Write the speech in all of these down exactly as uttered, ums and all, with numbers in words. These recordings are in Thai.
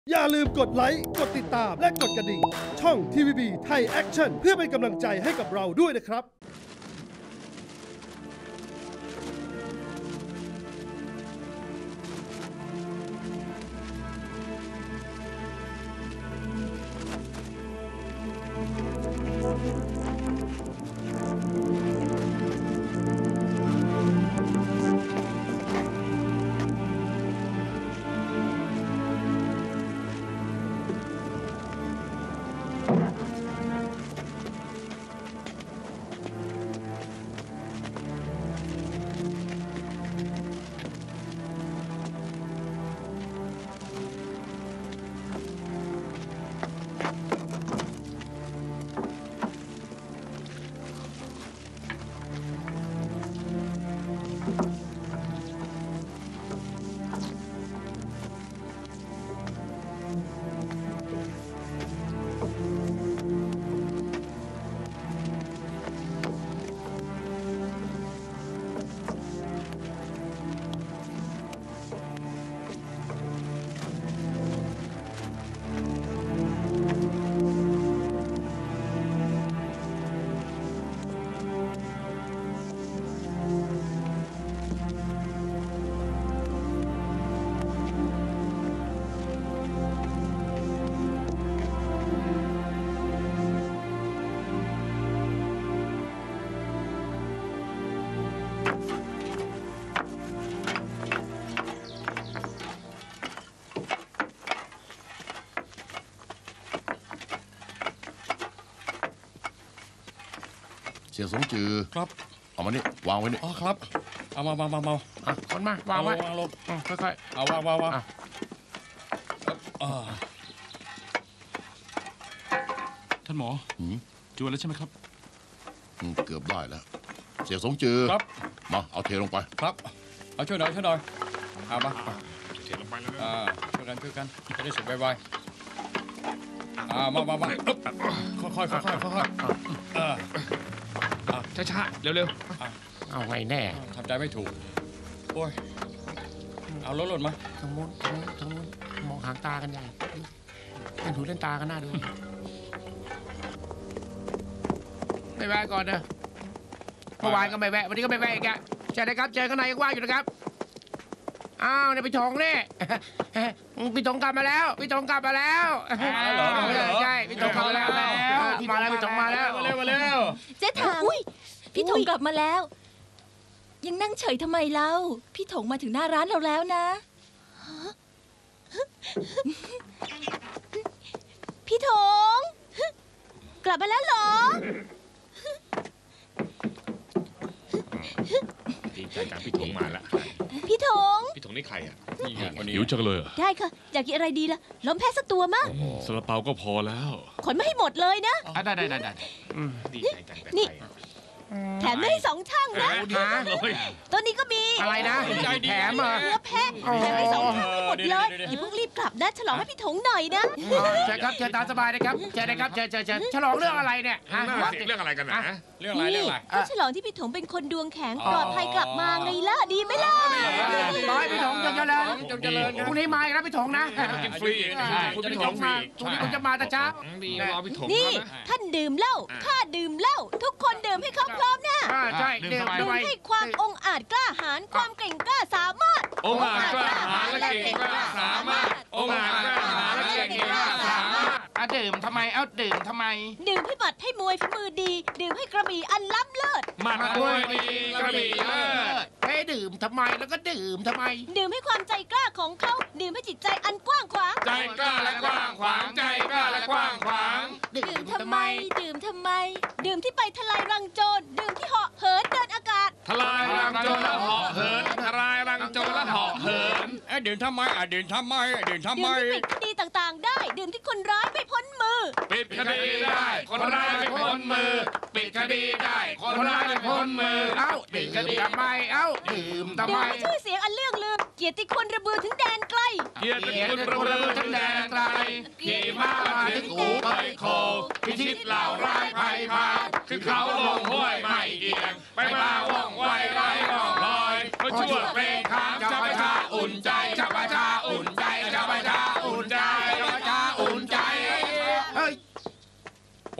อย่าลืมกดไลค์กดติดตามและกดกระดิ่งช่อง ที วี บี ไทยแอคชั่นเพื่อเป็นกำลังใจให้กับเราด้วยนะครับเสียสงจือครับเอามานี่วางไว้นี่อ๋อครับเอามามามามาอ่ะคนมาวางไว้วางลงค่อยๆเอาวางวางวางท่านหมอจวนแล้วใช่ไหมครับเกือบได้แล้วเสียสงจือครับมาเอาเทลงไปครับเอาช่วยหน่อยช่วยหน่อยเอามาเทลงไปเลยอ่าช่วยกันช่วยกันจะได้สุกไวๆอ่ามามามาค่อยๆค่อยๆค่อยๆอ่าช้าๆเร็วๆเอาไงแน่ทำใจไม่ถูกโอ้ยเอารถหล่นมาทางโน้นทางโน้นทางโน้นมองหางตากันใหญ่เล่นหูเล่นตากันหน้าดูไม่แวะก่อนนะเมื่อวานก็ไม่แวะวันนี้ก็ไม่แวะอีกอะใช่ไหมครับเจอข้างในยังว่างอยู่นะครับอ้าวเนี่ยพี่ทงเนี่ยพี่ทงกลับมาแล้วพี่ทงกลับมาแล้วใช่พี่ทงกลับมาแล้วมาแล้วพี่ทงมาแล้วมาเร็วมาเร็วเจ๊ถามพี่ถงกลับมาแล้วยังนั่งเฉยทำไมเล่าพี่ถงมาถึงหน้าร้านเราแล้วนะพี่ถงกลับมาแล้วเหรอดีใจจังพี่ถงมาแล้วพี่ถงพี่ถงนี่ใครอ่ะหิวจังเลยได้ค่ะอยากกินอะไรดีล่ะล้มแพ้สักตัวมั้งซาลาเปาก็พอแล้วขนมาให้หมดเลยนะได้ได้ได้ได้ดีใจจังนี่แถมได้สองช่างนะตัวนี้ก็มีอะไรนะแถมเนื้อแพะแถมได้สองช่างให้หมดเลยอย่าเพิ่งรีบกลับนะฉลองให้พี่ถงหน่อยนะเชิญครับเชิญตามสบายนะครับเชิญนะครับเชิญเชิญเชิญฉลองเรื่องอะไรเนี่ยฮะเรื่องอะไรกันนะเรื่องอะไรเรื่องอะไรก็ฉลองที่พี่ถงเป็นคนดวงแข็งปลอดภัยกลับมาไงล่ะดีไหมล่ะร้อยพี่ถงจงเจริญจงเจริญพรุ่งนี้มาอีกนะพี่ถงนะกินฟรีคุณพี่ถงมาพรุ่งนี้คุณจะมาแต่เช้านี่ท่านดื่มเหล้าข้าดื่มเหล้าทุกคนดื่มให้ครบพร้อมนะใช่ดื่มให้ความองอาจกล้าหาญความเก่งกล้าสามารถองอาจกล้าหาญและเก่งกล้าสามารถองอาจกล้าหาญและเก่งกล้าสามารถอ่ะดื่มทำไมเอ้าดื่มทำไมดื่มให้หมัดให้มวยฝีมือดีดื่มให้กระบี่อันล้ำเลิศหมัดมวยดีกระบี่เลิศให้ดื่มทำไมแล้วก็ดื่มทำไมดื่มให้ความใจกล้าของเขาดื่มให้จิตใจอันกว้างขวางใจกล้าและกว้างขวางใจกล้าและกว้างขวางดื่มทำไมดื่มทำไมดื่มที่ไปทลายรังโจรดื่มที่เหาะเหินเดินอากาศทลายรังโจรและเหาะเหินทลายรังโจรและเหาะเหินเอ้ดื่มทำไมอ่ะดื่มทำไมดื่มทำไมดื่มที่ปิดคดีต่างๆได้ดื่มที่คนร้ายไม่พ้นมือปิดคดีได้คนร้ายไม่พ้นมือปิดคดีได้คนร้ายไม่พ้นมือเอ้าดื่มทำไมเอ้าดื่มทำไมดื่มชื่อเสียงอันเลื่องลือเกียรติคุณระบือถึงแดนไกลเกียรติคุณระบือถึงแดนไกลขี่ม้ามาถึงอู่เผยโคพิชิตเหล่าร้ายภัยพาขึ้นเขาลงห้วยไม่เอียงไปมาว่องไวไร้ร่องรอยเพราะชั่วเพลงขามชาวประชาอุ่นใจชาวประชาอุ่นใจชาวประชาอุ่นใจ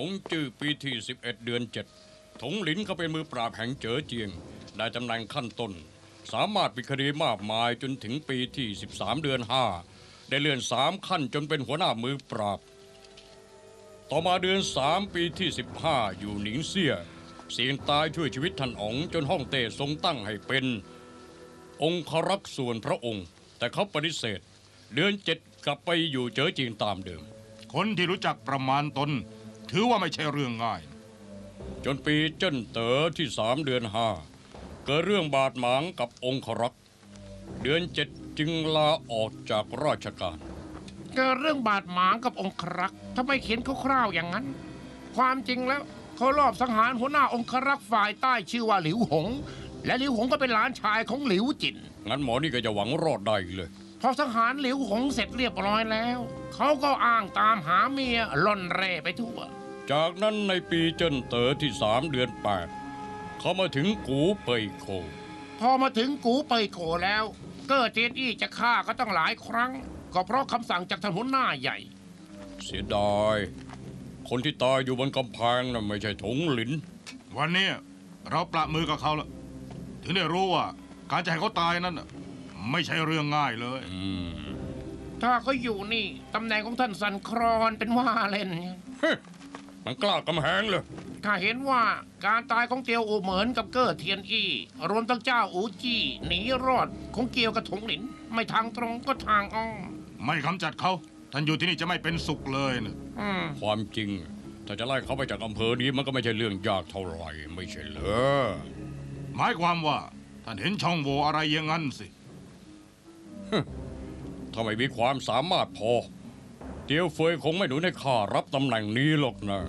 งจื้อปีที่สิบเอ็ดเดือนเจ็ดถงหลินเขาเป็นมือปราบแห่งเจ๋อเจียงได้ตำแหน่งขั้นต้นสามารถปิดคดีมากมายจนถึงปีที่สิบสามเดือนห้าได้เลื่อนสามขั้นจนเป็นหัวหน้ามือปราบต่อมาเดือนสามปีที่สิบห้าอยู่หนิงเซี่ยเสี่ยงตายช่วยชีวิตท่านอ๋องจนฮ่องเต้ทรงตั้งให้เป็นองครักษ์ส่วนพระองค์แต่เขาปฏิเสธเดือนเจ็ดกลับไปอยู่เจ๋อเจียงตามเดิมคนที่รู้จักประมาณตนถือว่าไม่ใช่เรื่องง่ายจนปีเจิ้นเต๋อที่สามเดือนห้าเกิดเรื่องบาดหมางกับองครักษ์เดือนเจ็ดจึงลาออกจากราชการเกิดเรื่องบาดหมางกับองครักษ์ทำไมเขียนคร่าวๆอย่างนั้นความจริงแล้วเขาลอบสังหารหัวหน้าองครักษ์ฝ่ายใต้ชื่อว่าหลิวหงและหลิวหงก็เป็นหลานชายของหลิวจินงั้นหมอนี่ก็จะหวังรอดได้เลยพอสังหารหลิวหงเสร็จเรียบร้อยแล้วเขาก็อ้างตามหาเมียล่อนเร่ไปทั่วจากนั้นในปีเจิ้นเต๋อที่สามเดือนแปดเขามาถึงกูเป่ยโคพอมาถึงกูเป่ยโคแล้วเก้อเจียนอี้จะฆ่าก็ต้องหลายครั้งก็เพราะคำสั่งจากท่านหัวหน้าใหญ่เสียดายคนที่ตายอยู่บนกำแพงน่ะไม่ใช่ถงหลินวันนี้เราประมือกับเขาแล้วถึงได้รู้ว่าการจะให้เขาตายนั้นไม่ใช่เรื่องง่ายเลยถ้าเขาอยู่นี่ตำแหน่งของท่านสันครอนเป็นว่าเล่นมันกล้ากำแหงเลยข้าเห็นว่าการตายของเตียวอูเหมินกับเก้อเทียนอี้รวมทั้งเจ้าอูจี้หนีรอดของเกียวกับถงหลินไม่ทางตรงก็ทางอ้อมไม่กำจัดเขาท่านอยู่ที่นี่จะไม่เป็นสุขเลยนะความจริงถ้าจะไล่เขาไปจากอำเภอนี้มันก็ไม่ใช่เรื่องยากเท่าไหร่ไม่ใช่เหรอหมายความว่าท่านเห็นช่องโหว่อะไรอย่างนั้นสิถ้าไม่มีความสามารถพอเตียวเฟยคงไม่หนุนให้ข้ารับตำแหน่งนี้หรอกนะ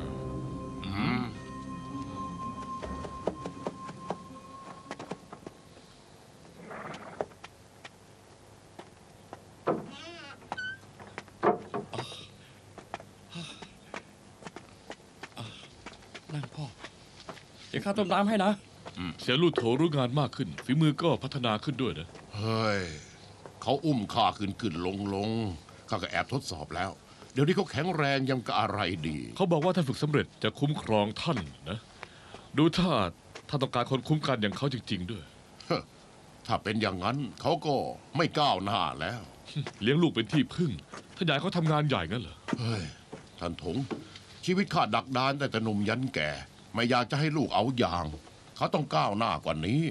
นั่งพ่อเดี๋ยวข้าต้มน้ำให้นะเสียลูกโถรู้งานมากขึ้นฝีมือก็พัฒนาขึ้นด้วยนะเฮ้ยเขาอุ้มข้าขึ้นขึ้นลงลงข้าก็แอบทดสอบแล้วเดี๋ยวนี้เขาแข็งแรงยังกับอะไรดีเขาบอกว่าท่านฝึกสำเร็จจะคุ้มครองท่านนะดูถ้าท่านต้องการคนคุ้มกันอย่างเขาจริงๆด้วยถ้าเป็นอย่างนั้นเขาก็ไม่ก้าวหน้าแล้วเลี้ยงลูกเป็นที่พึ่งท่านใหญ่เขาทำงานใหญ่งั้นเหรอเฮ้ยท่านถงชีวิตข้าดักดานแต่แต่หนุ่มยันแก่ไม่อยากจะให้ลูกเอาอย่างเขาต้องก้าวหน้ากว่านี้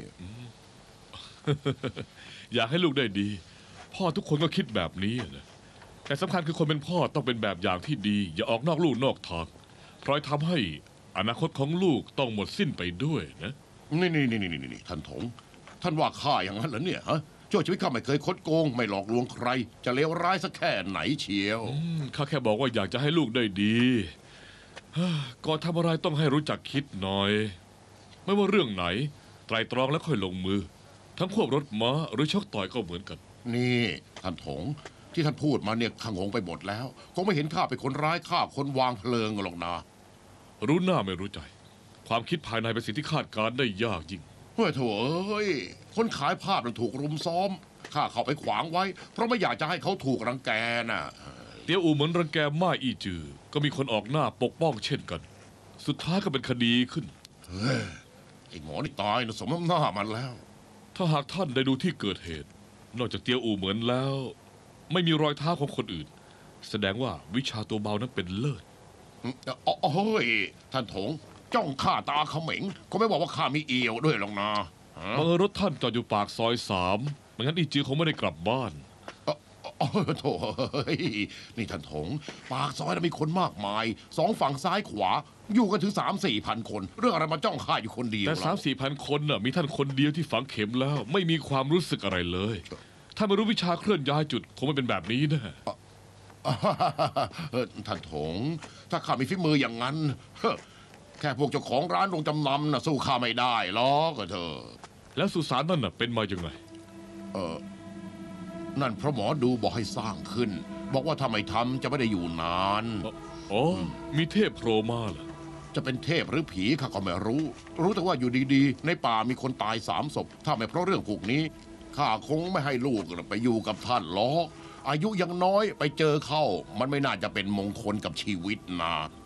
อยากให้ลูกได้ดีพ่อทุกคนก็คิดแบบนี้นะแต่สำคัญคือคนเป็นพ่อต้องเป็นแบบอย่างที่ดีอย่าออกนอกลู่นอกทางเพราะทำให้อนาคตของลูกต้องหมดสิ้นไปด้วยนะนี่นี่นี่นี่นี่ท่านถงท่านว่าข้าอย่างนั้นเหรอเนี่ยฮะช่วชีวิตข้าไม่เคยคดโกงไม่หลอกลวงใครจะเลวร้ายสักแค่ไหนเชียวข้าแค่บอกว่าอยากจะให้ลูกได้ดีก่อนทำอะไรต้องให้รู้จักคิดหน่อยไม่ว่าเรื่องไหนไตร่ตรองแล้วค่อยลงมือทั้งควบรถม้าหรือชกต่อยก็เหมือนกันนี่ท่านถงที่ท่านพูดมาเนี่ยข้างงไปหมดแล้วคงไม่เห็นข้าเป็นคนร้ายฆ่าคนวางเพลิงหรอกนะรู้หน้าไม่รู้ใจความคิดภายในเป็นสิ่งที่คาดการได้ยากยิ่งเฮ้ยโถ่เอ้ยคนขายภาพมันถูกรุมซ้อมข้าเข้าไปขวางไว้เพราะไม่อยากจะให้เขาถูกรังแกน่ะเตียวอูเหมือนรังแกม่าอีจือก็มีคนออกหน้าปกป้องเช่นกันสุดท้ายก็เป็นคดีขึ้นเฮ้ยไอ้หมอนี่ตายนะสมน้ำหน้ามันแล้วถ้าหากท่านได้ดูที่เกิดเหตุนอกจากเตียวอูเหมือนแล้วไม่มีรอยเท้าของคนอื่นแสดงว่าวิชาตัวเบานั้นเป็นเลิศโอ้ยท่านถงจ้องข้าตาเขม็งก็ไม่บอกว่าข้ามีเอี่ยวด้วยหรอกนะเมื่อรถท่านจอดอยู่ปากซอยสามไม่งั้นอีจือคงไม่ได้กลับบ้านโอ้โถนี่ท่านถงปากซอยมีคนมากมายสองฝั่งซ้ายขวาอยู่กันถึงสามสี่พันคนเรื่องอะไรมาจ้องข้าอยู่คนเดียวแต่สามสี่พันคนน่ะมีท่านคนเดียวที่ฝังเข็มแล้วไม่มีความรู้สึกอะไรเลยถ้าไม่รู้วิชาเคลื่อนย้ายจุดคงไม่เป็นแบบนี้นะท่านถงถ้าข้ามีฝีมืออย่างนั้นแค่พวกเจ้าของร้านโรงจำนำน่ะสู้ข้าไม่ได้หรอกเธอแล้วสุสานนั่นน่ะเป็นมาอย่างไงเออนั่นเพราะหมอดูบอกให้สร้างขึ้นบอกว่าถ้าไม่ทำจะไม่ได้อยู่นานอ๋อมีเทพโผล่มาเหรอจะเป็นเทพหรือผีข้าก็ไม่รู้รู้แต่ว่าอยู่ดีๆในป่ามีคนตายสามศพถ้าไม่เพราะเรื่องพวกนี้ข้าคงไม่ให้ลูกไปอยู่กับท่านหรอกอายุยังน้อยไปเจอเข้ามันไม่น่าจะเป็นมงคลกับชีวิตนะ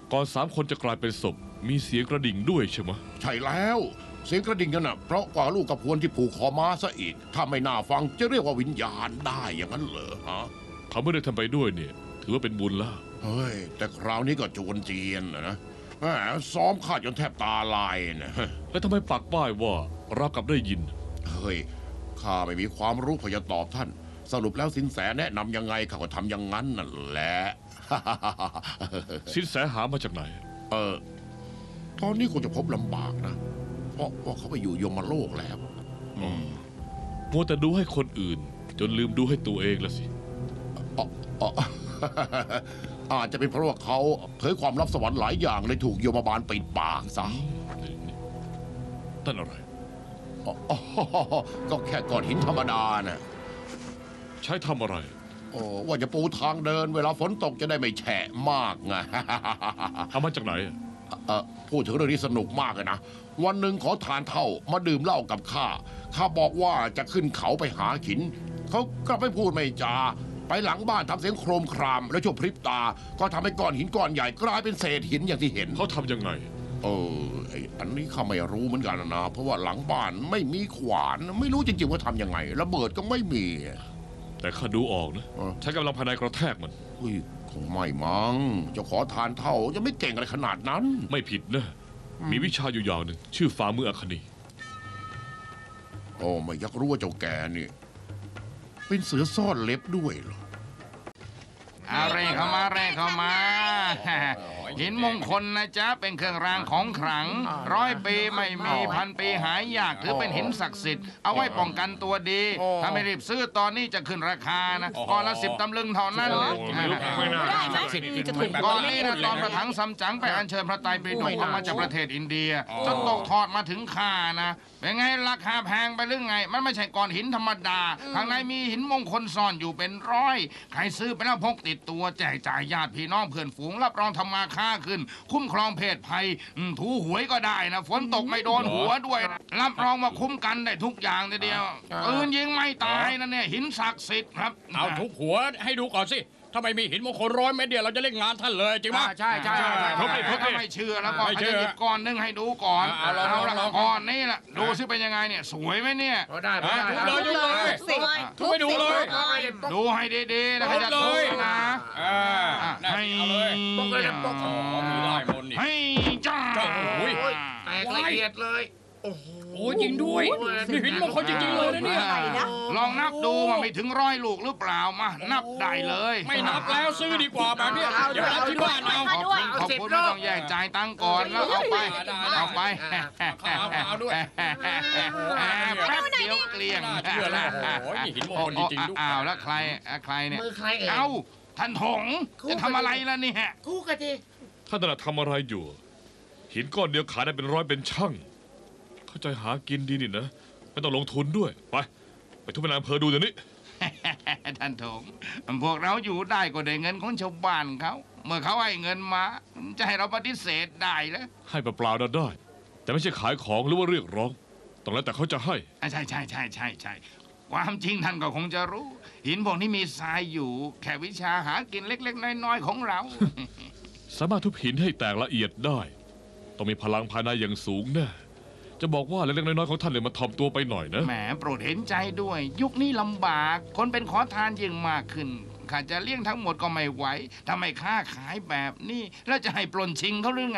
ก่อนสามคนจะกลายเป็นศพมีเสียงกระดิ่งด้วยใช่ไหมใช่แล้ว เสียงกระดิ่งกันน่ะเพราะกว่าลูกกระพวนที่ผูกคอม้าซะอีก ถ้าไม่น่าฟังจะเรียกว่าวิญญาณได้อย่างนั้นเหรอฮะเขาไม่ได้ทำไปด้วยเนี่ย ถือว่าเป็นบุญแล้วเฮ้ย แต่คราวนี้ก็โจรเจียนนะนะแหมซ้อมข้าจนแทบตาลายนะแล้วทำไมปักป้ายว่ารับกับได้ยินเฮ้ย ข้าไม่มีความรู้พอจะตอบท่าน สรุปแล้วสินแสแนะนำยังไงข้าก็ทำอย่างนั้นนั่นแหละสินแสหามาจากไหนเออ ตอนนี้คงจะพบลำบากนะ เพราะว่าเขาไปอยู่ยมโลกแล้ว อืมมัวแต่ดูให้คนอื่น จนลืมดูให้ตัวเองละสิอ๋ออ๋อ อาจจะเป็นเพราะว่าเขาเผยความลับสวรรค์หลายอย่างเลยถูกโยมบาลปิดปากซะนั่นอะไรอ๋อก็แค่ก้อนหินธรรมดาน่ะใช้ทำอะไรโอ้ว่าจะปูทางเดิน เวลาฝนตกจะได้ไม่แฉะมากไงเอามาจากไหนเออพูดถึงเรื่องนี้สนุกมากเลยนะ วันหนึ่งขอทานเท่ามาดื่มเหล้ากับข้า ข้าบอกว่าจะขึ้นเขาไปหาหิน เขากลับไม่พูดไม่จา ไปหลังบ้านทำเสียงโครมคราม แล้วชั่วพริบตา ก็ทำให้ก้อนหินก้อนใหญ่กลายเป็นเศษหินอย่างที่เห็นเขาทำยังไงเออไอ้อันนี้ข้าไม่รู้เหมือนกันนะ เพราะว่าหลังบ้านไม่มีขวาน ไม่รู้จริงๆว่าทำยังไง ระเบิดก็ไม่มีแต่ข้าดูออกนะเออใช้กำลังภายในกระแทกมันอุ้ยคงไม่มั้งเจะขอทานเท่าจะไม่เก่งอะไรขนาดนั้นไม่ผิดนะ มีวิชาอยู่อย่างหนึ่ง ชื่อฝ่ามืออัคนีโอ้ไม่อยากรู้ว่าเจ้าแกนี่เป็นเสือซ่อนเล็บด้วยเหรอเอาเร่เข้ามาเร่เข้ามา หินมงคลนะจ๊ะเป็นเครื่องรางของขลัง ร้อยปีไม่มีพันปีหายากถือเป็นหินศักดิ์สิทธิ์เอาไว้ป้องกันตัวดี ถ้าไม่รีบซื้อตอนนี้จะขึ้นราคานะก้อนละสิบตำลึงเท่านั้นไม่รู้ไม่น่าได้ไหมจะถูกก่อนนี้นะตอนพระถังซัมจั๋งไปอัญเชิญพระไตรปิฎกออกมาจากประเทศอินเดียจนตกทอดมาถึงข้านะเป็นไงราคาแพงไปหรือไง มันไม่ใช่ก้อนหินธรรมดาข้างในมีหินมงคลซ่อนอยู่เป็นร้อยใครซื้อไปแล้วพกติดตัวแจกจ่ายญาติพี่น้องเพื่อนฝูงรับรองทำมาค้าขึ้น คุ้มครองเพศภัยอืมถูหวยก็ได้นะฝนตกไม่โดนหัวด้วยนะรับรองว่าคุ้มกันได้ทุกอย่างทีเดียวปืนยิงไม่ตายนะเนี่ยหินศักดิ์สิทธิ์ครับเอาทุกหัวให้ดูก่อนสิ ถ้าไม่มีหินมงคลร้อยเม็ดเดียวเราจะเล่นงานท่านเลยจริงไหมใช่ใช่ใช่พกดิพกดิถ้าไม่เชื่อแล้วก็ไม่เชื่อจะหยิบก้อนนึงให้ดูก่อนเอาลองเอาละลองก้อนนี้ล่ะดูซิเป็นยังไงเนี่ยสวยไหมเนี่ยพอได้พออ่ะได้ทุบเลยทุบเลยทุบไปดูเลยดูให้ดีๆนะใครจะทุทุบบ เลยนะอ่าอ่ะได้ให้เอาเลยปกเลยนะปกอ๋อมีลายมนต์นี่ให้จ้าจ้าโอ้ยแตกละเอียดเลย โอ้โหโอ้ยจริงด้วยนี่หินมงคลจริงๆเลยนะเนี่ยลองนับดูว่าไม่ถึงร้อยลูกหรือเปล่ามานับได้เลยไม่นับแล้วซื้อดีกว่าแบบเนี้ยเดี๋ยวนับที่บ้านเอาขอบคุณขอบคุณไม่ต้องแยกจ่ายตังค์ก่อนแล้วเอาไปเอาไปเอาเอาด้วยแป๊บเดียวเกลี้ยงน่าเชื่อแล้วโอ้ยนี่หินมงคลจริงๆด้วยอ้าวแล้วใครอ่ะใครเนี่ยมือใครเอ่ยเอ้าท่านถงจะทำอะไรล่ะเนี่ยคู่กันทีท่านน่ะทำอะไรอยู่ หินก้อนเดียวขายได้เป็นร้อยเป็นช่าง เข้าใจหากินดีนี่นะ ไม่ต้องลงทุนด้วย ไป ไปทุบไปนายอำเภอดูเดี๋ยวนี้ท่านถงพวกเราอยู่ได้ก็ได้เงินของชาวบ้านเขาเมื่อเขาให้เงินมา จะให้เราปฏิเสธได้เหรอให้เปล่าๆน่ะได้ แต่ไม่ใช่ขายของหรือว่าเรียกร้อง ต้องแล้วแต่เขาจะให้อ่ะใช่ใช่ใช่ใช่ใช่ความจริงท่านก็คงจะรู้ หินพวกนี้มีทรายอยู่ แค่วิชาหากินเล็ก ๆ น้อยๆของเราสามารถทุบหินให้แตกละเอียดได้ ต้องมีพลังภายในอย่างสูงแน่จะบอกว่าเล็กๆน้อยๆของท่านเลยมาถ่อมตัวไปหน่อยนะแหมโปรดเห็นใจด้วย ยุคนี้ลำบาก คนเป็นขอทานยิ่งมากขึ้นข้าจะเลี้ยงทั้งหมดก็ไม่ไหวทำไมค้าขายแบบนี้ แล้วจะให้ปล้นชิงเขาหรือไง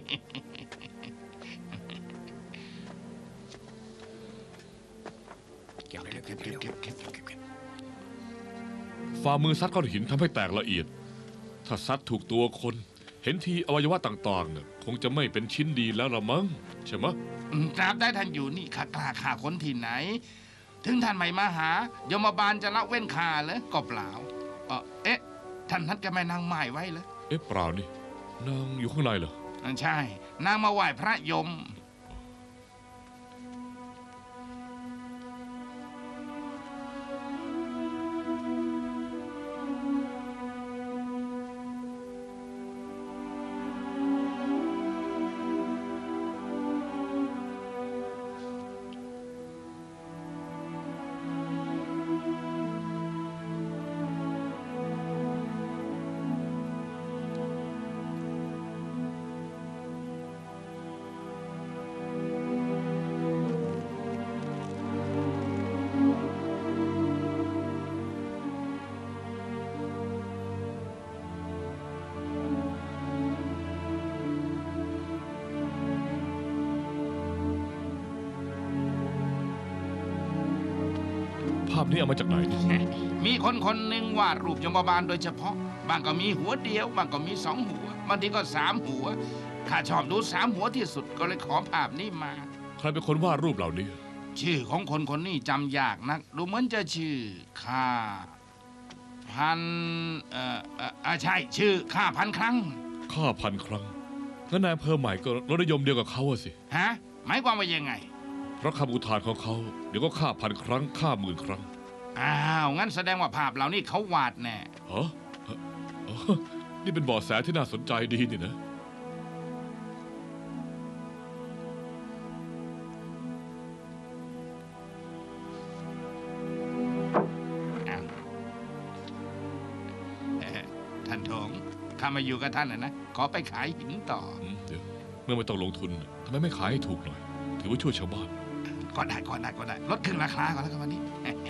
เก็บเก็บเก็บเก็บเก็บเก็บเก็บเก็บฝ่ามือซัดก้อนหินทำให้แตกละเอียด ถ้าซัดถูกตัวคน เห็นทีอวัยวะต่างๆเนี่ยคงจะไม่เป็นชิ้นดีแล้วละมั้งใช่ไหมะอืมตราบได้ท่านอยู่นี่ข้ากล้าฆ่าคนที่ไหน ถึงท่านไม่มาหายมบาลจะละเว้นข้าเลยก็เปล่าเอ่อเอ๊ะ ท่านนัดกับแม่นางไม้ไว้เลยเอ๊ะเปล่านี่นางอยู่ข้างในเหรอใช่ นางมาไหว้พระยมพนี้เอามาจากไหนเนี่ยมีคนคนหนึ่งวาดรูปยมบาลโดยเฉพาะ บางก็มีหัวเดียว บางก็มีสองหัว บางทีก็สามหัว ข้าชอบดูสามหัวที่สุดก็เลยขอภาพนี้มาใครเป็นคนวาดรูปเหล่านี้ชื่อของคนคนนี้จำยากนัก ดูเหมือนจะชื่อข้าพันเอ่อเอ่ออ่าใช่ ชื่อข้าพันครั้งฆ่าพันครั้งงั้นนายอำเภอใหม่ก็รสนิยมเดียวกับเขาอะสิฮะ หมายความว่ายังไงเพราะคำอุทานของเขาเดี๋ยวก็ฆ่าพันครั้งฆ่าหมื่นครั้งอ้าว งั้นแสดงว่าภาพเหล่านี้เขาวาดแน่ฮะเอ่ออ๋อนี่เป็นเบาะแสที่น่าสนใจดีนี่นะอ้าวเอ่อท่านทงข้ามาอยู่กับท่านนะนะ ขอไปขายหินต่ออืมเดี๋ยวเมื่อไม่ต้องลงทุนทำไมไม่ขายให้ถูกหน่อย ถือว่าช่วยชาวบ้านก็ได้ก็ได้ก็ได้ ลดครึ่งราคาก่อนแล้วกันวันนี้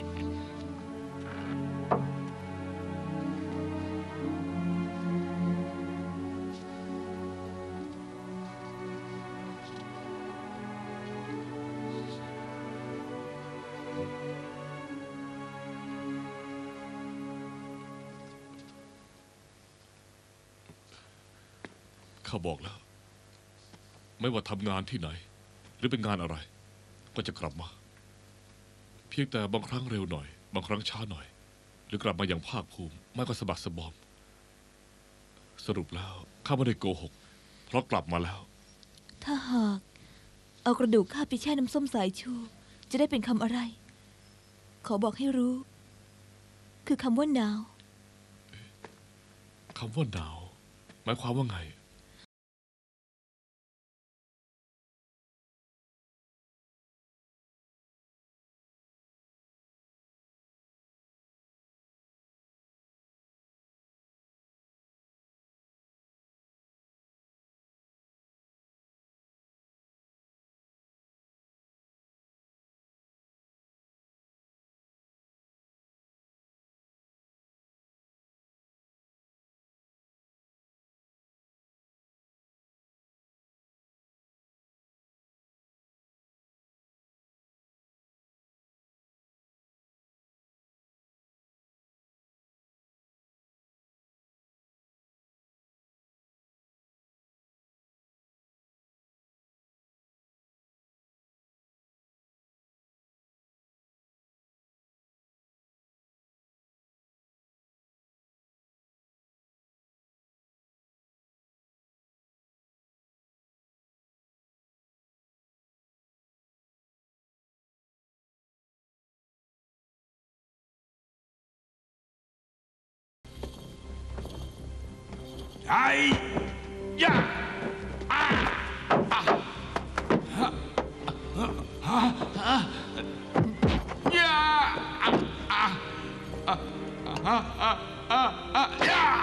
ข้าบอกแล้ว ไม่ว่าทำงานที่ไหน หรือเป็นงานอะไร ก็จะกลับมา เพียงแต่บางครั้งเร็วหน่อย บางครั้งช้าหน่อย หรือกลับมาอย่างภาคภูมิไม่ก็สะบักสะบอม สรุปแล้วข้าไม่ได้โกหก เพราะกลับมาแล้วถ้าหากเอากระดูกข้าไปแช่น้ำส้มสายชู จะได้เป็นคำอะไร ขอบอกให้รู้ คือคำว่าหนาวคำว่าหนาวหมายความว่าไงไอ้ยะอ่ะอ่ะฮะฮะฮะยะอ่ะอ่ะอ่ะอ่ะอ่ะอ่ะอ่ะยะ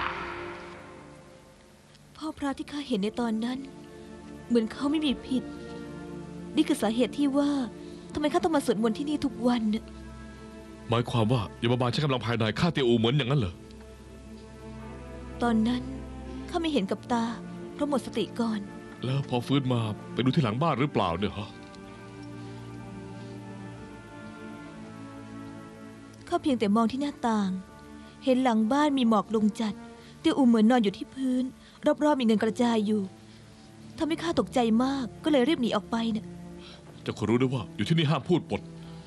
พ่อพระที่ข้าเห็นในตอนนั้น เหมือนเขาไม่มีผิด นี่คือสาเหตุที่ว่าทำไมข้าต้องมาสวดมนต์ที่นี่ทุกวันน่ะหมายความว่ายมบาลใช้กำลังภายในฆ่าเตียอูเหมือนอย่างนั้นเหรอตอนนั้นข้าไม่เห็นกับตา เพราะหมดสติก่อนแล้วพอฟื้นมาไปดูที่หลังบ้านหรือเปล่าเนี่ยฮะข้าเพียงแต่มองที่หน้าต่าง เห็นหลังบ้านมีหมอกลงจัด เตียวอูเหมือนนอนอยู่ที่พื้น รอบๆมีเงินกระจายอยู่ทำให้ข้าตกใจมากก็เลยรีบหนีออกไปน่ะเจะควรรู้ด้วยว่าอยู่ที่นี่ห้ามพูดปด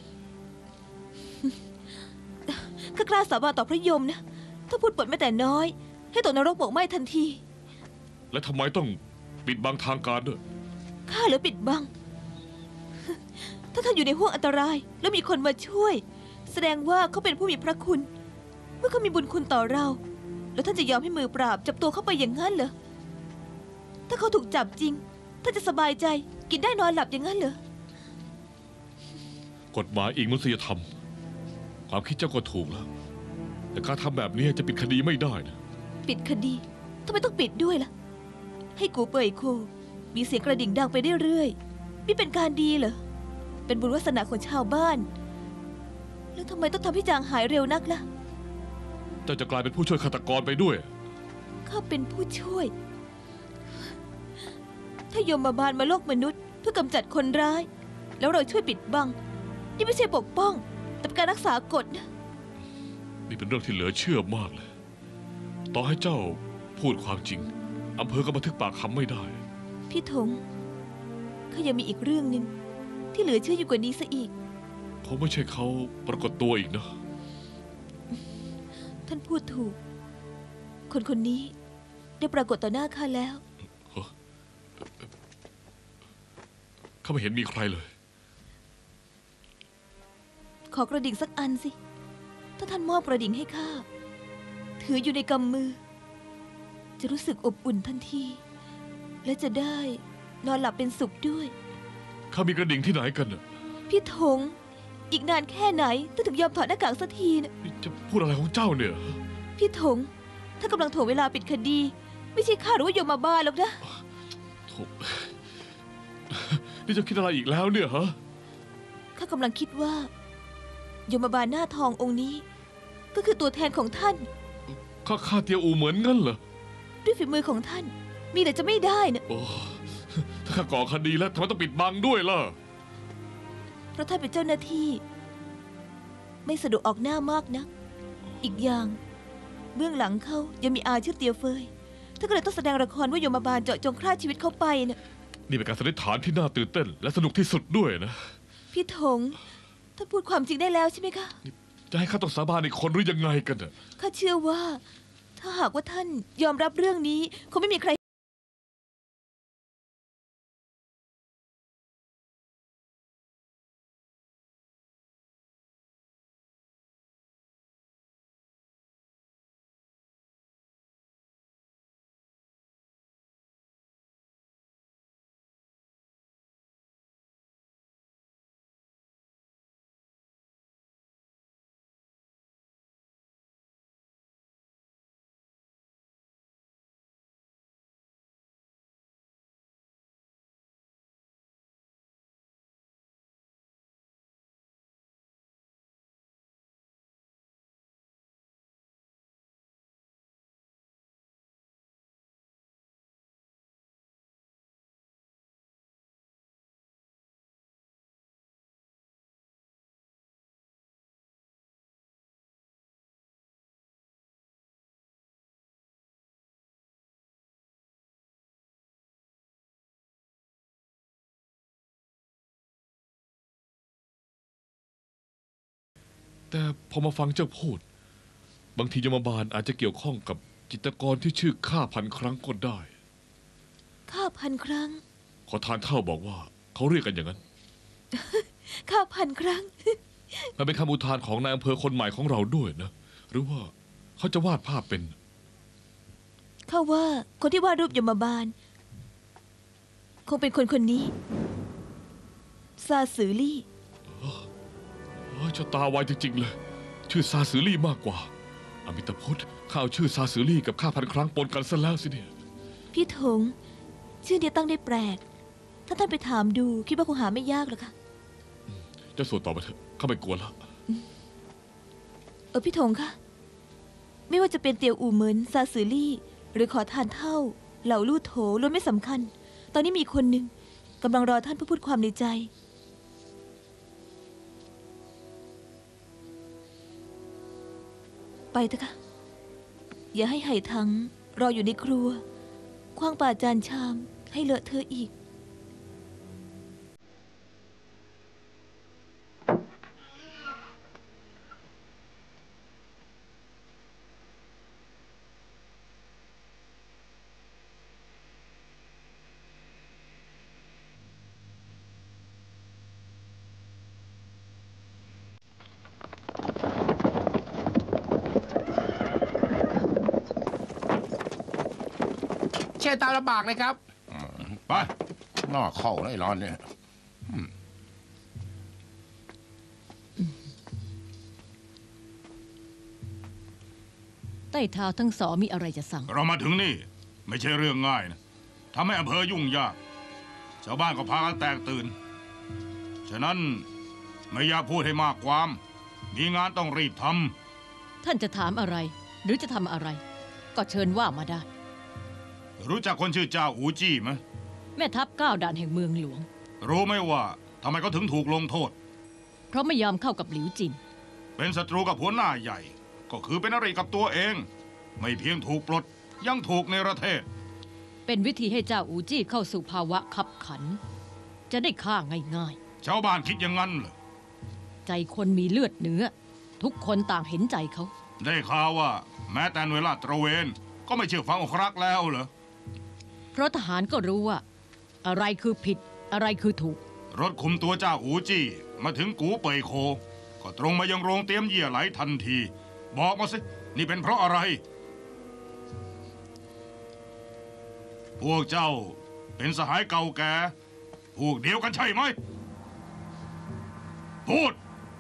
ข้ากล้าสาบานต่อพระยมนะ ถ้าพูดปดแม้แต่น้อย ให้ตกนรกบกไหม้ทันทีและทำไมต้องปิดบังทางการด้วยข้าเหรือปิดบัง ถ้าท่านอยู่ในห้วงอันตราย แล้วมีคนมาช่วย แสดงว่าเขาเป็นผู้มีพระคุณ เมื่อเขามีบุญคุณต่อเรา แล้วท่านจะยอมให้มือปราบจับตัวเข้าไปอย่างนั้นเหรอ ถ้าเขาถูกจับจริงท่านจะสบายใจกินได้นอนหลับอย่างนั้นเหรอกฎหมายอิงมนุษยธรรม ความคิดเจ้าก็ถูกแล้ว แต่การทำแบบนี้จะปิดคดีไม่ได้นะปิดคดีทำไมต้องปิดด้วยล่ะ ให้กูเป่ยคูมีเสียงกระดิ่งดังไปเรื่อยๆนี่เป็นการดีเหรอ เป็นบุญวาสนาของชาวบ้าน แล้วทำไมต้องทำให้จางหายเร็วนักล่ะเจ้าจะกลายเป็นผู้ช่วยฆาตกรไปด้วยข้าเป็นผู้ช่วย ถ้ายมบาลมาโลกมนุษย์เพื่อกำจัดคนร้าย แล้วเราช่วยปิดบัง นี่ไม่ใช่ปกป้องแต่เป็นการรักษากฎนะนี่เป็นเรื่องที่เหลือเชื่อมากเลย ต่อให้เจ้าพูดความจริงอำเภอก็บันทึกปากคำไม่ได้พี่ถงเขายังมีอีกเรื่องหนึ่งที่เหลือเชื่ออยู่กว่านี้ซะอีกคงไม่ใช่เขาปรากฏตัวอีกนะท่านพูดถูก คนคนนี้ได้ปรากฏต่อหน้าข้าแล้วข้าไม่เห็นมีใครเลยขอกระดิ่งสักอันสิ ถ้าท่านมอบกระดิ่งให้ข้า ถืออยู่ในกำมือ จะรู้สึกอบอุ่นทันที และจะได้นอนหลับเป็นสุขด้วยข้ามีกระดิ่งที่ไหนกันน่ะพี่ถง อีกนานแค่ไหนท่านถึงยอมถอดหน้ากากสักทีนะนี่จะพูดอะไรของเจ้าเนี่ยพี่ถง ถ้ากำลังถ่วงเวลาปิดคดี ไม่ใช่ข้าหรือว่าโยมมาบ้าหรอกนะโถ่นี่เจะคิดอะไรอีกแล้วเนี่ยฮะข้ากำลังคิดว่าโยมบาลหน้าทององค์นี้ ก็คือตัวแทนของท่านข้าฆ่าเตียวอูเหมือนงั้นเหรอด้วยฝีมือของท่าน มีแต่จะไม่ได้นะโอ้ ถ้าข้าก่อคดีแล้วทำไมต้องปิดบังด้วยล่ะเพราะท่านเป็นเจ้าหน้าที่ ไม่สะดวกออกหน้ามากนะอีกอย่างเบื้องหลังเขายังมีอาชื่อเตียวเฟยท่านก็เลยต้องแสดงละครว่าโยมบาลเจาะจงฆ่าชีวิตเขาไปนะนี่เป็นการสันนิษฐานที่น่าตื่นเต้น และสนุกที่สุดด้วยนะพี่ถงท่านพูดความจริงได้แล้วใช่ไหมคะจะให้ข้าต้องสาบานอีกคนหรือยังไงกันน่ะข้าเชื่อว่า ถ้าหากว่าท่านยอมรับเรื่องนี้คงไม่มีใครแต่พอมาฟังเจ้าพูด บางทียมบาลอาจจะเกี่ยวข้องกับจิตรกรที่ชื่อข้าพันครั้งก็ได้ข้าพันครั้งขอทานเท่าบอกว่าเขาเรียกกันอย่างนั้นข้าพันครั้งมันเป็นคำอุทานของนายอำเภอคนใหม่ของเราด้วยนะ หรือว่าเขาจะวาดภาพเป็นข้าว่าคนที่วาดรูปยมบาล คงเป็นคนคนนี้ ซาสือลี่เอ้ยชะตาไวจริงๆเลย ชื่อซาสือลี่มากกว่าอมิตพุทธข้าเอาชื่อซาสือลี่กับข้าพันครั้งปนกันซะแล้วสิเนี่ยพี่ถง ชื่อเนี้ยตั้งได้แปลก ถ้าท่านไปถามดูคิดว่าคงหาไม่ยากหรอกค่ะเจะส่วนต่อไปเถอะข้าไม่กลัวแล้วเออพี่ถงคะไม่ว่าจะเป็นเตียวอูเหมินซาสือลี่ หรือขอทานเท่า เหล่าลู่โถล้วนไม่สำคัญ ตอนนี้มีคนหนึ่งกำลังรอท่านเพื่อพูดความในใจ ไปเถอะค่ะ อย่าให้ไห่ถังรออยู่ในครัว คว้างป่าจานชามให้เลอะเทอะอีกเชิญตามลำบากเลยครับไปหน้าเข้าแล้วไอ้ร้านเนี่ยใต้เท้าทั้งสองมีอะไรจะสั่งเรามาถึงนี่ไม่ใช่เรื่องง่ายนะทำให้อำเภอยุ่งยาก ชาวบ้านก็พากันแตกตื่น ฉะนั้นไม่อยากพูดให้มากความ มีงานต้องรีบทท่านจะถามอะไร หรือจะทำอะไร ก็เชิญว่ามาได้ำรู้จักคนชื่อเจ้าอูจี้ไหมแม่ทัพก้าวด่านแห่งเมืองหลวงรู้ไหมว่าทำไมเขาถึงถูกลงโทษเพราะไม่ยอมเข้ากับหลิวจินเป็นศัตรูกับหัวหน้าใหญ่ ก็คือเป็นอะไรกับตัวเอง ไม่เพียงถูกปลดยังถูกในประเทศเป็นวิธีให้เจ้าอูจี้เข้าสู่ภาวะขับขัน จะได้ฆ่าง่ายชาวบ้านคิดอย่างนั้นเหรอๆ ใจคนมีเลือดเนื้อ ทุกคนต่างเห็นใจเขาได้ข่าวว่า แม้แต่หน่วยลาดตระเวน ก็ไม่เชื่อฟังองครักษ์แล้วเหรอเพราะทหารก็รู้ว่า อะไรคือผิดอะไรคือถูกรถคุมตัวเจ้าอูจี้มาถึงกูเปยโค ก็ตรงมายังโรงเตรียมเยี่ยไหลทันที บอกมาสิ นี่เป็นเพราะอะไร พวกเจ้าเป็นสหายเก่าแก่พวกเดียวกันใช่ไหม พูด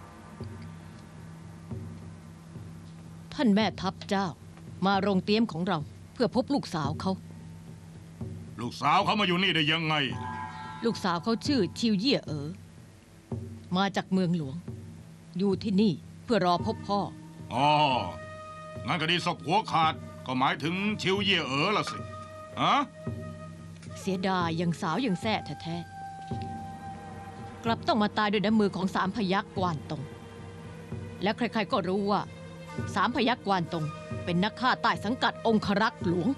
ท่านแม่ทัพเจ้า มาโรงเตรียมของเราเพื่อพบลูกสาวเขาลูกสาวเขามาอยู่นี่ได้ยังไงลูกสาวเขาชื่อชิวเย่ยเอ๋อมาจากเมืองหลวง อยู่ที่นี่เพื่อรอพบพ่ออ๋อ งั้นคดีศพหัวขาดก็หมายถึงชิวเย่เอ๋อละสิฮะเสียดายยังสาวยังแซ่แท้ๆกลับต้องมาตายด้วยน้ำมือของสามพยัคฆ์กวานตง และใครๆก็รู้ว่า สามพยัคฆ์กวานตง เป็นนักฆ่าใต้สังกัดองครักษ์หลวง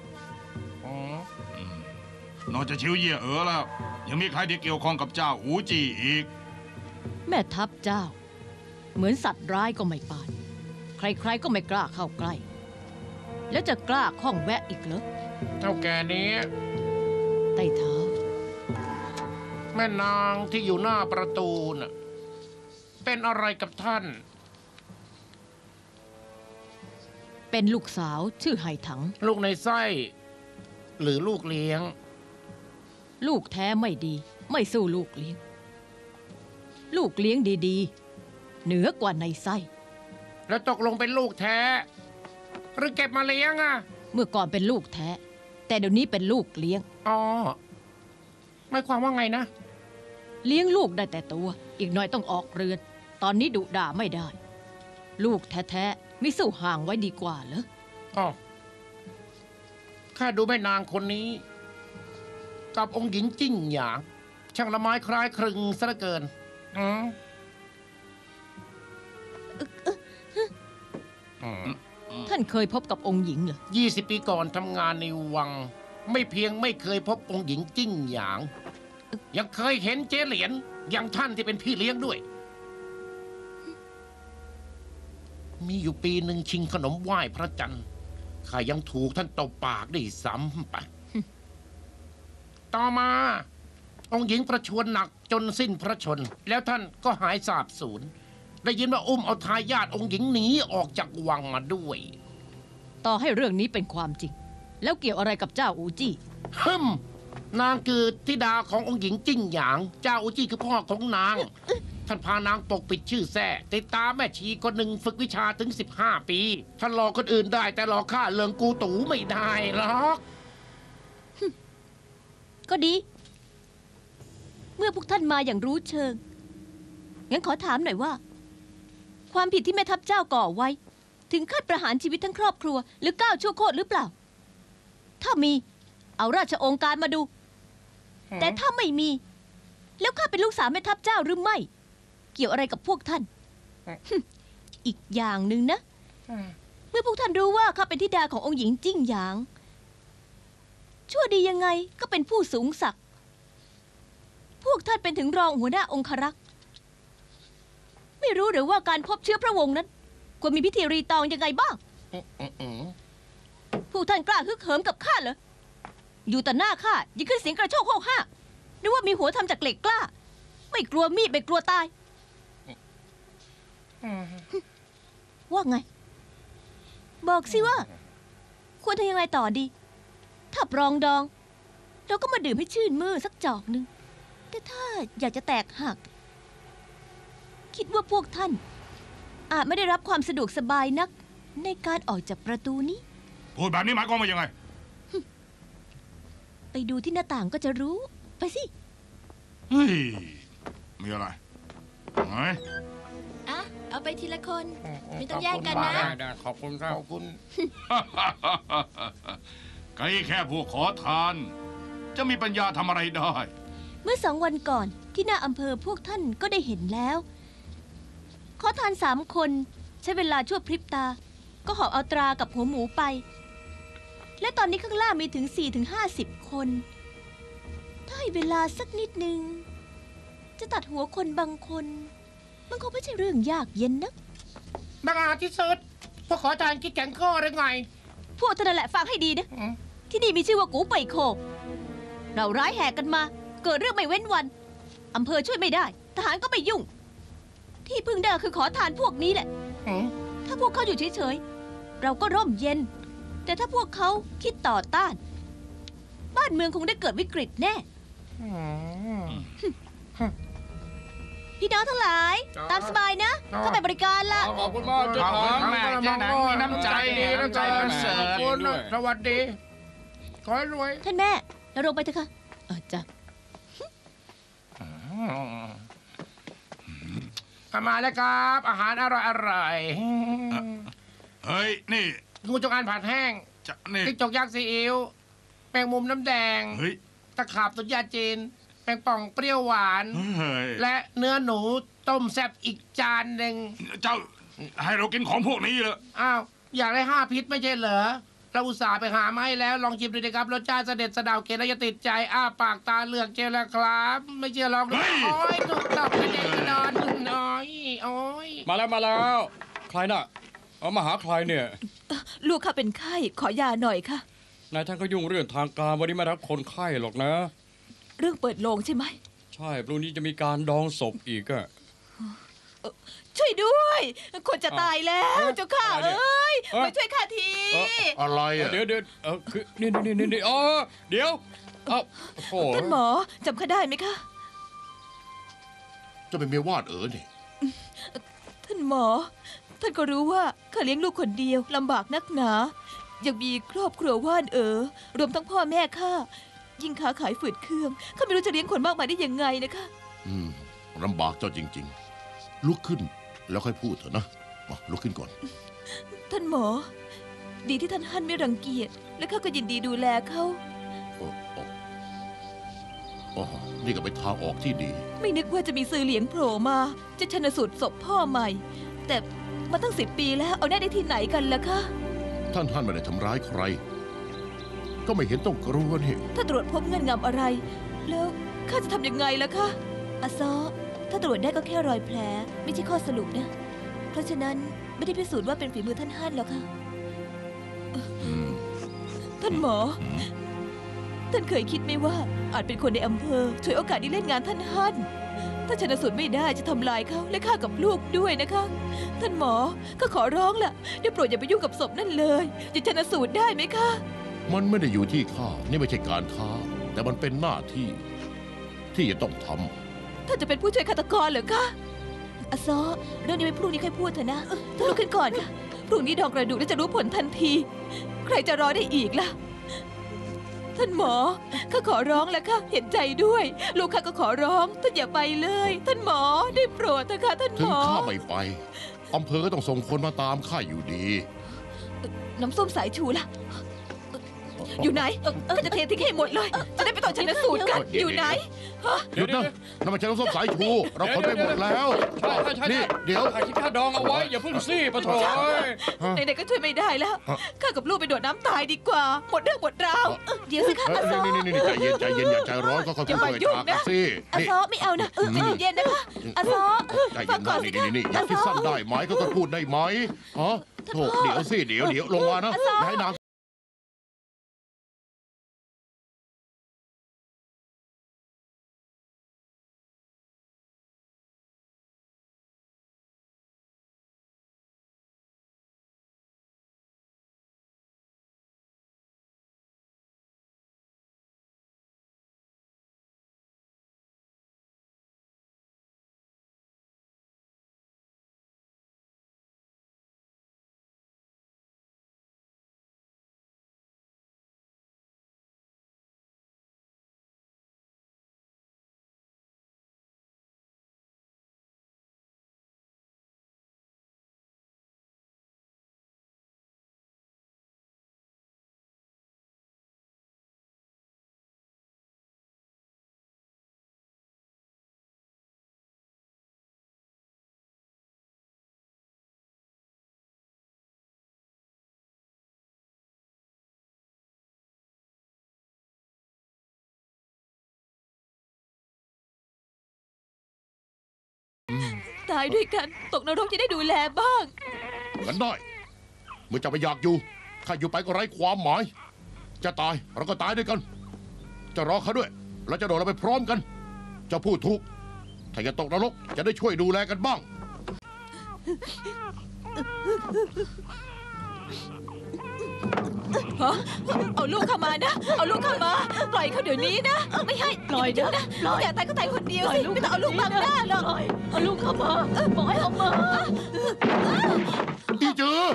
นอกจากชิวเย่เอ๋อแล้ว ยังมีใครที่เกี่ยวข้องกับเจ้าอูจีอีกแม่ทัพเจ้า เหมือนสัตว์ร้ายก็ไม่ปาน ใครๆก็ไม่กล้าเข้าใกล้ แล้วจะกล้าข้องแวะอีกเหรอเท่าแก่นี้ไต่เท้าแม่นางที่อยู่หน้าประตูน่ะเป็นอะไรกับท่านเป็นลูกสาวชื่อไห่ถังลูกในไส้หรือลูกเลี้ยงลูกแท้ไม่ดี ไม่สู้ลูกเลี้ยง ลูกเลี้ยงดีๆ เหนือกว่าในไส้แล้วตกลงเป็นลูกแท้ หรือเก็บมาเลี้ยงอ่ะเมื่อก่อนเป็นลูกแท้ แต่เดี๋ยวนี้เป็นลูกเลี้ยงอ๋อหมายความว่าไงนะเลี้ยงลูกได้แต่ตัว อีกหน่อยต้องออกเรือน ตอนนี้ดุด่าไม่ได้ ลูกแท้ๆไม่สู้ห่างไว้ดีกว่าเหรออ๋อข้าดูแม่นางคนนี้ กับองค์หญิงจิ้งหยางช่างละไม้คล้ายคลึงซะเหลือเกินอืมอืมท่านเคยพบกับองค์หญิงเหรอยี่สิบปีก่อนทำงานในวัง ไม่เพียงไม่เคยพบองค์หญิงจิ้งหยาง ยังเคยเห็นเจ๊เหรียญอย่างท่านที่เป็นพี่เลี้ยงด้วย มีอยู่ปีหนึ่งชิงขนมไหว้พระจันทร์ข้ายังถูกท่านตบปากได้ซ้ำไป ต่อมา องค์หญิงประชวรหนักจนสิ้นพระชน แล้วท่านก็หายสาบสูญได้ยินว่าอุ้มเอาทายาทองค์หญิงหนีออกจากวังมาด้วยต่อให้เรื่องนี้เป็นความจริง แล้วเกี่ยวอะไรกับเจ้าอูจี้ฮึมนางคือธิดาขององค์หญิงจิ้งหยาง เจ้าอุจี้คือพ่อของนาง ท่านพานางปกปิดชื่อแท้ติดตามแม่ชีคนหนึ่งฝึกวิชาถึงสิบห้าปี ท่านหลอกคนอื่นได้แต่หลอกข้าเลิงกูตูไม่ได้หรอกก็ดี เมื่อพวกท่านมาอย่างรู้เชิง งั้นขอถามหน่อยว่า ความผิดที่แม่ทัพเจ้าก่อไว้ ถึงขั้นประหารชีวิตทั้งครอบครัว หรือก้าวชั่วโคตรหรือเปล่า ถ้ามีเอาราชองค์การมาดู แต่ถ้าไม่มี แล้วข้าเป็นลูกสาวแม่ทัพเจ้าหรือไม่ เกี่ยวอะไรกับพวกท่าน อีกอย่างหนึ่งนะ เมื่อพวกท่านรู้ว่าข้าเป็นธิดาขององค์หญิงจิ้งหยาง ชั่วดียังไงก็เป็นผู้สูงศักดิ์พวกท่านเป็นถึงรองหัวหน้าองครักษ์ไม่รู้หรือว่าการพบเชื้อพระวงศ์นั้นควรมีพิธีรีตองยังไงบ้าง พวกท่านกล้าฮึกเหิมกับข้าเหรอ อยู่ต่อหน้าข้ายิ่งขึ้นเสียงกระโชกโฮกห้านึกว่ามีหัวทำจากเหล็กกล้า ไม่กลัวมีดไม่กลัวตาย ว่าไง บอกสิว่า ควรทำยังไงต่อดี ถ้าปรองดอง เราก็มาดื่มให้ชื่นมือสักจอกหนึ่งแต่ถ้าอยากจะแตกหัก คิดว่าพวกท่าน อาจไม่ได้รับความสะดวกสบายนัก ในการออกจากประตูนี้พูดแบบนี้หมายความว่ายังไงไปดูที่หน้าต่างก็จะรู้ ไปสิเฮ้ย มีอะไรไหนอ่ะ เอาไปทีละคน ไม่ต้องแย่งกันนะได้ได้ขอบคุณครับขอบคุณไก่แค่พวกขอทาน จะมีปัญญาทำอะไรได้เมื่อสองวันก่อนที่หน้าอำเภอพวกท่านก็ได้เห็นแล้ว ขขอทานสามคนใช้เวลาชั่วพริบตา ก็หอบเอาตรากับหัวหมูไป และตอนนี้ข้างล่างมีถึง สี่ถึงห้าสิบ คน ถ้าให้เวลาสักนิดนึง จะตัดหัวคนบางคน มันคงไม่ใช่เรื่องยากเย็นนะบังอาจที่สุดพวกขอทานคิดแข็งข้อหรือไงพวกเธอนั่นแหละฟังให้ดีนะอืมที่นี่มีชื่อว่ากูไปโค เราร้ายแหกกันมา เกิดเรื่องไม่เว้นวัน อำเภอช่วยไม่ได้ ทหารก็ไม่ยุ่ง ที่พึ่งได้คือขอทานพวกนี้แหละอืมถ้าพวกเขาอยู่เฉยๆ เราก็ร่มเย็น แต่ถ้าพวกเขาคิดต่อต้าน บ้านเมืองคงได้เกิดวิกฤตแน่อืมพี่น้องทั้งหลาย ตามสบายนะอ๋อเข้าไปบริการละขอบคุณมากเจ้าขอบขคุอณงแม่เจ้าหนังมีน้ำใจดีน้ำใจน้ำใจประเสริฐขอบคุคุณณด้วยสวัสดี ขอให้รวยท่านแม่ เราลงไปเถอะค่ะเออจ้ะมาแล้วครับ อาหารอร่อยอร่อยเฮ้ย นี่งูจงอางผัดแห้งจะนี่ติ๊กจกยักษ์ซีอิ๊วแมงมุมน้ำแดงเฮ้ยตะขาบตุนยาจีน แมงป่องเปรี้ยวหวานเฮ้ยและเนื้อหนูต้มแซ่บอีกจานหนึ่งเจ้าให้เรากินของพวกนี้เหรออ้าว อยากได้ห้าพิษไม่ใช่เหรอ เราอุตส่าห์ไปหามาให้แล้ว ลองชิมดูดิครับรสชาติเสด็จสะเดาเกล็ดแล้วจะติดใจ อ้าปากตาเหลือกเจลแล้วครับ ไม่เชื่อลองดูโอ้ยถูกต้องไปแน่นอนน้อยโอ้ยมาแล้วมาแล้ว ใครน่ะ เอามาหาใครเนี่ยลูกข้าเป็นไข้ ขอยาหน่อยค่ะนายท่านก็ยุ่งเรื่องทางการวันนี้ไม่รับคนไข้หรอกนะเรื่องเปิดโลงใช่ไหมใช่พรุ่งนี้จะมีการดองศพอีกอะช่วยด้วย คนจะตายแล้วเอ้าเจ้าข้าอะไรเนี่ยเอ้ยเอ้ยมาช่วยข้าทีเอ้าอะไรอ่ะเดี๋ยวเดี๋ยวเออคือนี่นี่นี่นี่อ๋อเดี๋ยวเอ้าโอ้โหท่านหมอจำข้าได้ไหมคะจะเป็นเมียวาดเอ๋อนี่ท่านหมอ ท่านก็รู้ว่าข้าเลี้ยงลูกคนเดียวลำบากนักหนา ยังมีครอบครัวว่านเอ๋อรวมทั้งพ่อแม่ข้า ยิ่งค้าขายฝืดเคืองข้าไม่รู้จะเลี้ยงคนมากมายได้ยังไงนะคะอืมลำบากเจ้าจริง ๆ ลุกขึ้นแล้วค่อยพูดเถอะนะมาลุกขึ้นก่อนท่านหมอ ดีที่ท่านฮั่นไม่รังเกียจ และข้าก็ยินดีดูแลเขาโอ้โอ้อ๋อนี่ก็เป็นทางออกที่ดีไม่นึกว่าจะมีซื้อเหลียงโผล่มา จะชนสูตรศพพ่อใหม่ แต่มาตั้งสิบปีแล้วเอาแน่ได้ที่ไหนกันล่ะคะท่านท่านไม่ได้ทำร้ายใคร ก็ไม่เห็นต้องกลัวนี่ถ้าตรวจพบเงื่อนงำอะไร แล้วข้าจะทำยังไงล่ะคะอาซอถ้าตรวจได้ก็แค่รอยแผล ไม่ใช่ข้อสรุปนะ เพราะฉะนั้นไม่ได้พิสูจน์ว่าเป็นฝีมือท่านฮั่นหรอกค่ะ ท่านหมอ ท่านเคยคิดไหมว่า อาจเป็นคนในอำเภอฉวยโอกาสนี้เล่นงานท่านฮั่น ถ้าชนสูตรไม่ได้จะทำลายเขาและข้ากับลูกด้วยนะคะ ท่านหมอก็ขอร้องล่ะได้โปรดอย่าไปยุ่งกับศพนั่นเลยจะชนสูตรได้ไหมคะมันไม่ได้อยู่ที่ข้า นี่ไม่ใช่การค้า แต่มันเป็นหน้าที่ ที่จะต้องทท่านจะเป็นผู้ช่วยฆาตกรเหรอคะอาซอเรื่องนี้ไว้พรุ่งนี้ค่อยพูดเถอะนะท่านลุกขึ้นก่อนค่ะ พรุ่งนี้ดองกระดูกแล้วจะรู้ผลทันที ใครจะรอได้อีกล่ะ ท่านหมอข้าขอร้องแล้วค่ะ เห็นใจด้วย ลูกข้าก็ขอร้อง ท่านอย่าไปเลย ท่านหมอได้โปรดเถอะค่ะท่านำหถึมงอข้าไม่ไปอำเภอก็ต้องส่งคนมาตามข้าอยู่ดีน้ำส้มสายชูล่ะ อยู่ไหนเออข้าจะเททิ้งให้หมดเลย จะได้ไปต่อชันสูตรกันเดี๋ยวอยู่ไหนหยุดนะนั่นมันใช่น้ำส้มสายชู เราขนไปหมดแล้วใช่ใช่ใช่นี่เดี๋ยวถ่ายคลิปค่าดองเอาไว้อย่าเพิ่งซี่ปะโถเอ้ยไหนๆก็ช่วยไม่ได้แล้วฮะข้ากับลูกไปโดดน้ำตายดีกว่า หมดเรื่องหมดราวเออเดี๋ยวสิคะเอ้อาย ซอนี่นี่นี่ใจเย็นใจเย็นอย่าใจร้อนก็ค่อยอย่าๆมาคุยยุ่งจานะกันสิอานี่ซอไม่เอานะเออใจเย็นๆนะคะอาซอใจฟัเย็งนก่อนะนสินี่คะนี่นี่อย่าคิดสั้นได้ไหมก็ค่อยๆพูดได้ไหมฮะโถเดี๋ยวสิเดี๋ยวเดี๋ยวลงมานะอย่าให้นางตายด้วยกัน ตกนรกจะได้ดูแลบ้างงั้นได้ เมื่อเจะไม่อยากอยู่ข้าอยู่ไปก็ไร้ความหมาย จะตายเราก็ตายด้วยกัน จะรอเขาด้วย เราจะโดดเราไปพร้อมกัน เจะพูดถูก ถ้าจะตกนรกจะได้ช่วยดูแลกันบ้างฮะเอาลูกเข้ามานะ เอาลูกเข้ามา ปล่อยเขาเดี๋ยวนี้นะ ไม่ให้ปล่อยานะนะปล่อยอยากตายก็ตายคนเดียวปล่อยสิลูกไม่ต้องเอาลูกบังหน้าหรอกปล่อยเอาลูกเข้ามาบอกให้เอามาอีจือ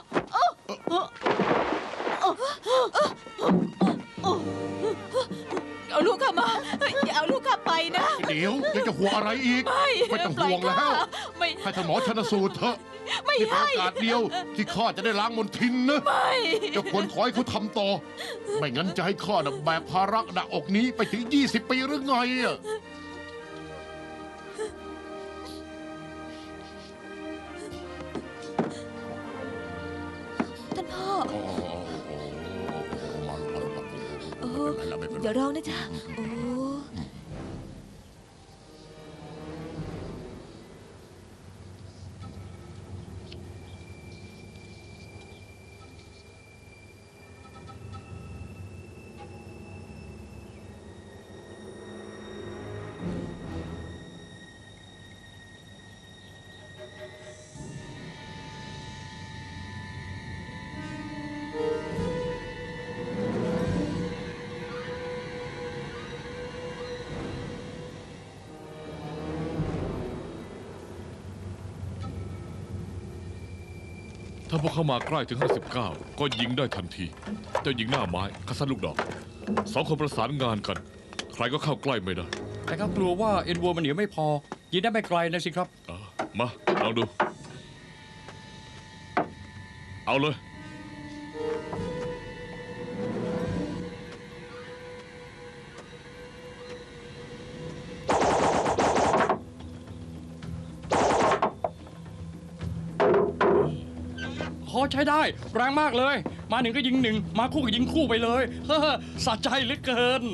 เอาลูกเข้ามาเฮ้ยอย่าเอาลูกเข้าไปนะเดี๋ยวยังจะห่วงอะไรอีกไม่ไม่ต้องปล่ห่ยวงแล้วข้าไม่ให้ท่านหมอชนสูตรเถอะไม่นี่เป็นให้โอกาสเดียว ที่ข้าจะได้ล้างมนทินนะไม่เจะควรขอให้เขาทำต่อ ไม่งั้นจะให้ข้าน่ะแบกภาระหนักอกนี้ไปถึง ยี่สิบ ปีหรือไงอะท่านพ่อโอ้โหมาแล้วโอ้ไม่เป็นไรไม่เป็นไรอย่าร้องนะจ๊ะโอ้ถ้าพวกเขามาใกล้ถึง ห้าสิบเก้า ก็ยิงได้ทันที เจ้ายิงหน้าไม้ข้าสั้นลูกดอก สองคนประสานงานกัน ใครก็เข้าใกล้ไม่ได้แต่เขากลัวว่าเอ็นวัวมันเหนียวไม่พอ ยิงได้ไม่ไกลนะสิครับอ่ะมาลองดู เอาเลยพอใช้ได้แรงมากเลย มาหนึ่งก็ยิงหนึ่ง มาคู่ก็ยิงคู่ไปเลย เฮ้อสะใจเหลือเกิน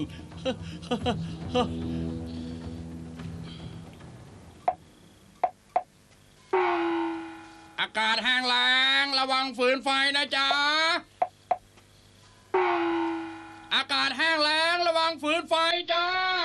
อากาศแห้งแล้งระวังฝืนไฟนะจ๊ะ อากาศแห้งแล้งระวังฝืนไฟจ้า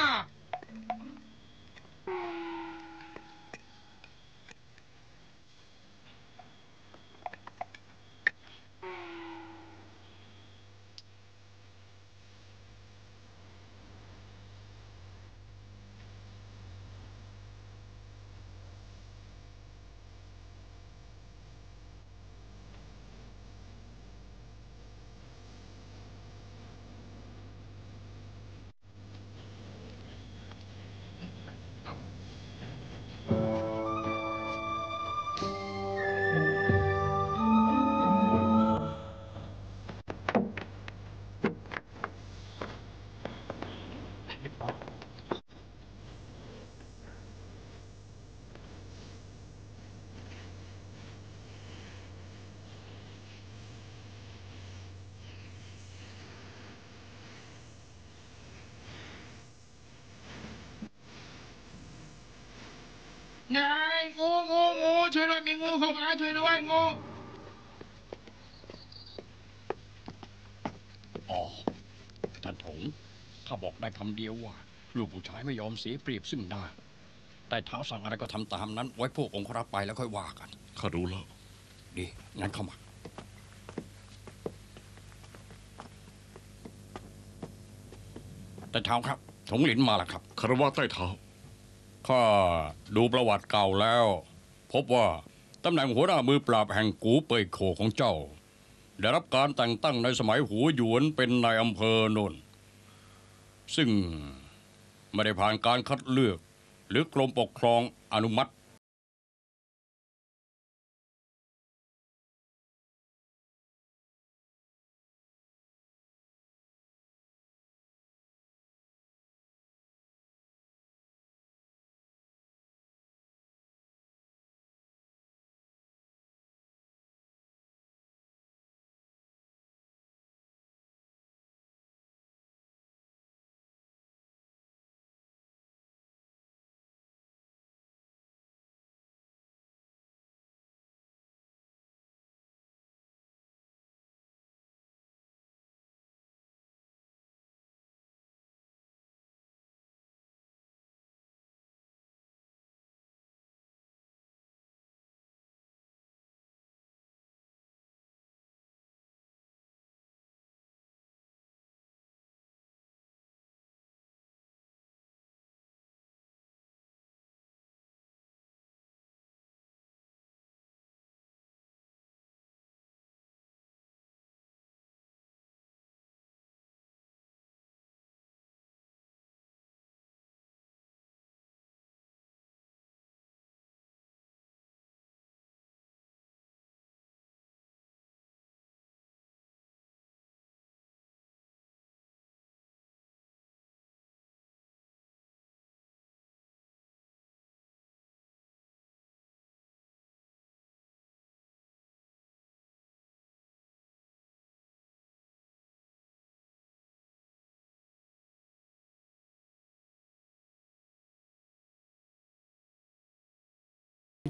ไงงูงูงูช่วยด้วยมีงูเข้ามาช่วยด้วยงูอ๋อ ท่านถงข้าบอกได้คำเดียวว่า ลูกผู้ชายไม่ยอมเสียเปรียบซึ่งหน้า แต่เท้าสั่งอะไรก็ทำตามนั้น ไว้พวกองครักษ์ไปแล้วค่อยว่ากันข้ารู้แล้วดี งั้นเข้ามา แต่เท้าครับ ถงหลินมาแล้วครับคารวะใต้เท้าข้าดูประวัติเก่าแล้ว พบว่าตำแหน่งหัวหน้ามือปราบแห่งกูเปยโขของเจ้า ได้รับการแต่งตั้งในสมัยหูหยวนเป็นนายอำเภอนนท์ซึ่งไม่ได้ผ่านการคัดเลือก หรือกรมปกครองอนุมัติ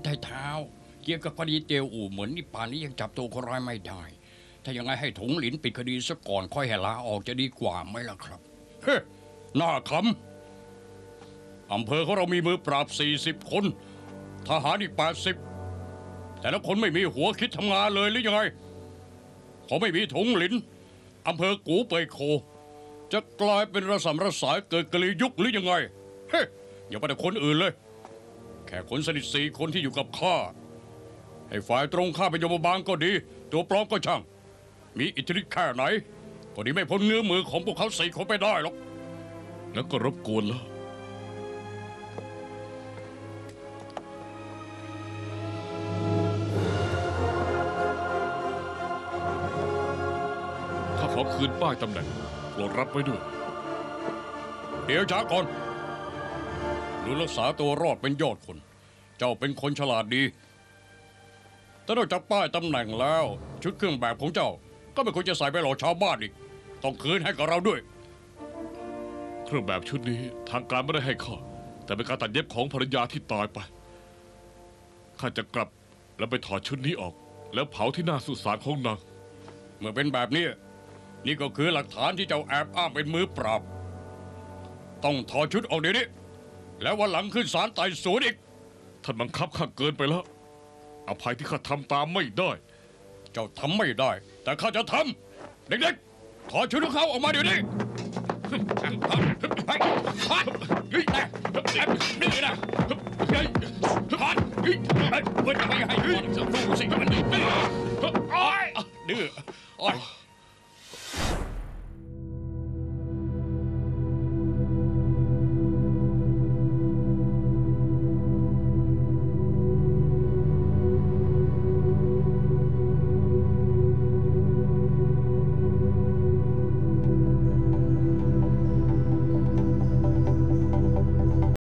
ไถ่เท้าเกี่ยวกับคดีเตียวอู่เหมือนนี่ป่านนี้ยังจับตัวคนร้ายไม่ได้ ถ้ายังไงให้ถงหลินปิดคดีซะก่อนค่อยให้ลาออกจะดีกว่าไหมล่ะครับเฮ้หน้าคำอำเภอของเรามีมือปราบสี่สิบคนทหารอีกแปดสิบแต่ละคนไม่มีหัวคิดทำงานเลยหรือยังไงพอไม่มีถงหลินอำเภอกูเปยโคจะกลายเป็นระสำระสายเกิดกะลียุคหรือยังไงเฮ้อย่าไปแต่คนอื่นเลยแค่คนสนิทสี่คนที่อยู่กับข้าให้ฝ่ายตรงข้ามเป็นยมบาลก็ดีตัวปลอมก็ช่างมีอิทธิฤทธิ์แค่ไหนก็ดีไม่พ้นเงื้อมือของพวกเขาสี่คนไปได้หรอกงั้นก็รบกวนแล้วข้าขอคืนป้ายตำแหน่งโปรดรับไว้ด้วยเดี๋ยวช้าก่อนรู้รักษาตัวรอดเป็นยอดคน เจ้าเป็นคนฉลาดดีแต่นอกจากป้ายตำแหน่งแล้วชุดเครื่องแบบของเจ้าก็ไม่ควรจะใส่ไปหลอกชาวบ้านอีกต้องคืนให้กับเราด้วยเครื่องแบบชุดนี้ทางการไม่ได้ให้ข้าแต่เป็นการตัดเย็บของภรรยาที่ตายไปข้าจะกลับแล้วไปถอดชุดนี้ออก แล้วเผาที่หน้าสุสานของนางเมื่อเป็นแบบนี้นี่ก็คือหลักฐานที่เจ้าแอบอ้างเป็นมือปราบต้องถอดชุดออกเดี๋ยวนี้แล้ววันหลังขึ้นศาลไต่สวนอีกท่านบังคับข้าเกินไปแล้วอภัยที่ข้าทำตามไม่ได้เจ้าทำไม่ได้ แต่ข้าจะทำเด็กๆถอดชุดของเขาออกมาเดี๋ยวนี้เฮ้ยพัดเฮ้ยนี่นะเฮ้ยพัดเฮ้ยเฮ้ยไม่ให้คนจะรู้สิมันดื้อดื้อโอ้ยดื้อโอ้ย